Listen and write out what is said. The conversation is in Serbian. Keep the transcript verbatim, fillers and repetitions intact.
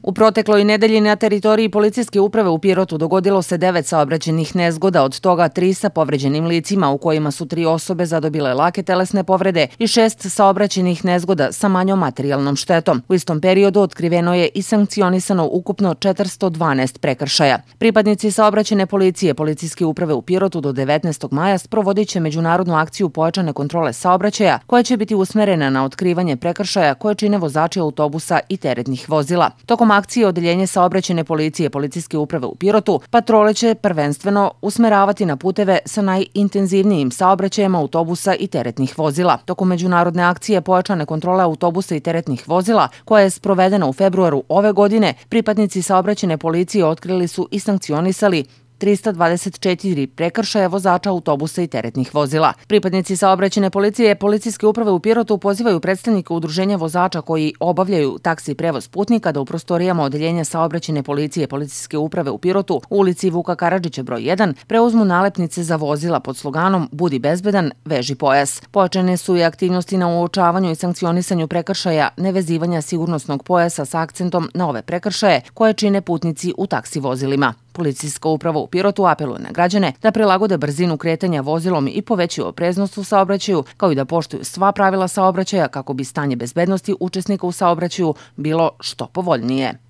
U protekloj nedelji na teritoriji policijske uprave u Pirotu dogodilo se devet saobraćajnih nezgoda, od toga tri sa povređenim licima, u kojima su tri osobe zadobile lake telesne povrede i šest saobraćajnih nezgoda sa manjom materijalnom štetom. U istom periodu otkriveno je i sankcionisano ukupno četiristo dvanaest prekršaja. Pripadnici saobraćajne policije policijske uprave u Pirotu do devetnaestog maja sprovodit će međunarodnu akciju pojačane kontrole saobraćaja, koja će biti usmerena na otkrivanje prekršaja koje čine vozači autobusa i teretnih vozila. Tokom akcije Odeljenje saobraćajne policije policijske uprave u Pirotu patrole će prvenstveno usmeravati na puteve sa najintenzivnijim saobraćajem autobusa i teretnih vozila. Tokom međunarodne akcije pojačane kontrole autobusa i teretnih vozila, koja je sprovedena u februaru ove godine, pripadnici saobraćajne policije otkrili su i sankcionisali trista dvadeset četiri prekršaja vozača autobusa i teretnih vozila. Pripadnici saobraćajne policije policijske uprave u Pirotu pozivaju predstavnike udruženja vozača koji obavljaju taksi prevoz putnika da u prostorijama Odeljenja saobraćajne policije policijske uprave u Pirotu u ulici Vuka Karadžića broj jedan preuzmu nalepnice za vozila pod sloganom "Budi bezbedan, veži pojas". Pojačane su i aktivnosti na uočavanju i sankcionisanju prekršaja nevezivanja sigurnosnog pojasa sa akcentom na ove prekršaje koje čine putnici u taksi vozilima. Policijska uprava u Pirotu apeluje na građane da prilagode brzinu kretanja vozilom i povećaju opreznost u saobraćaju, kao i da poštuju sva pravila saobraćaja kako bi stanje bezbednosti učesnika u saobraćaju bilo što povoljnije.